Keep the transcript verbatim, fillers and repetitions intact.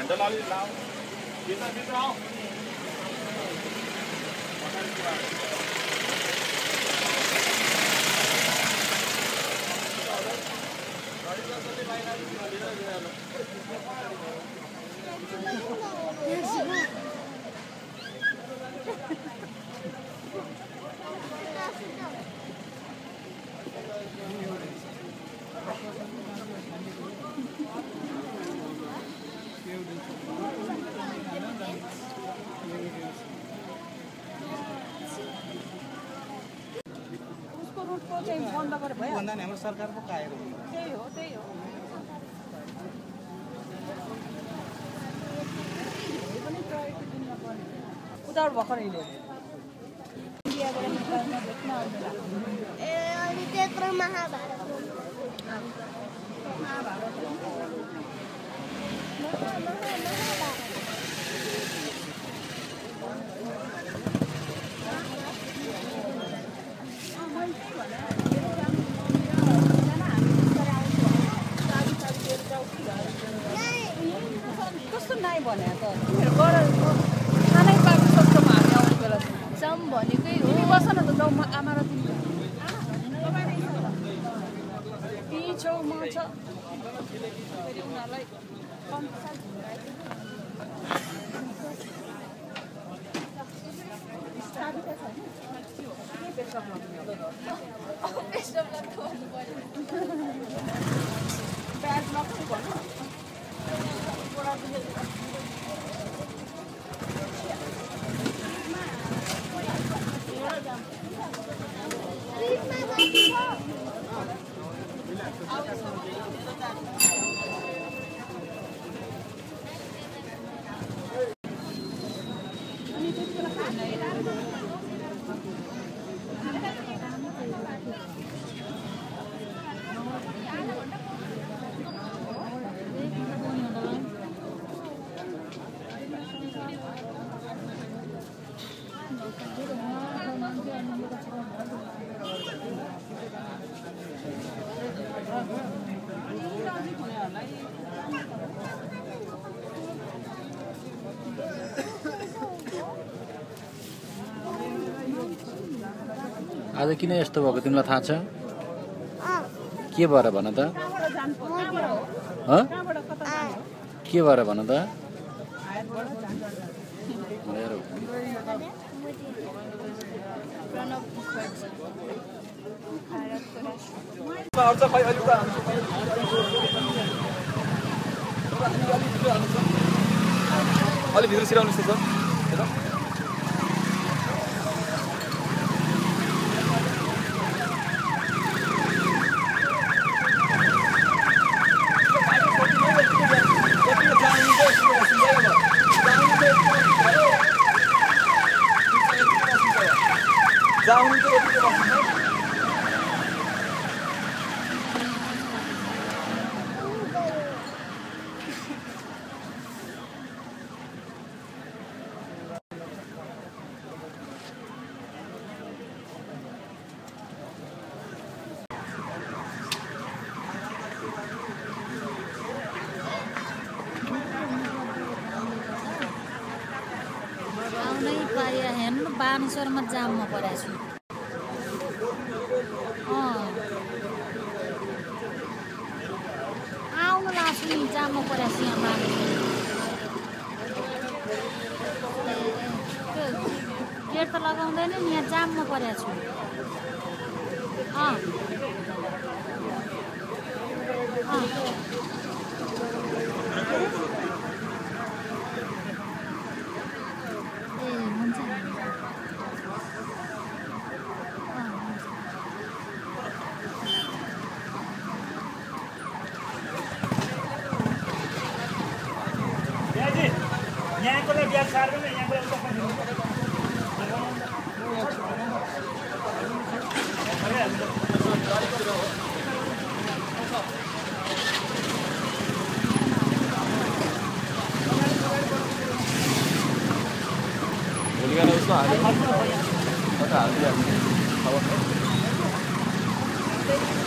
handle अलि लाऊ भित्र भित्र आऊ बन्द गरे भयो भन्दा नि हाम्रो सरकारको काएको त्यही हो त्यही हो पनि प्रायोरिटी दिनु पर्ने उताबाट भर्खर हिँड्यो इन्डियाबाट निकाल्न भेट्न ए अनि त्यत्रो महाभारत महाभारत कस्तो नाइ भने त तिमीहरू गर खानै पाएको सक्छौँ हामी आउने बेला जाउँ भनेकै हो तिमी बस न त जाउँ आमा र तिमी त्यही छेउमा छ फेरि उनीहरूलाई ब्याज नखुल्नु भन्नु आज किन यस्तो भएको तिमीलाई थाहा छ के भएर भन त के भएर भन त अलि भित्र सिराउनुहोस् त सर जाउनु त यति बस्नु आउनै पारिया हेर्नु बानेश्वरमा जाममा परेको छु आउनु लाग्छु नि जाममा परेको छु यहाँ बानेश्वर गेट त लगाउँदैन नि यहाँ जाममा परेको छु अँ यहाँको लागि ग्यास सार्दैन यहाँको लागि भोलिका उसमा हाल्यो कता हालिदिइहाल्नु अब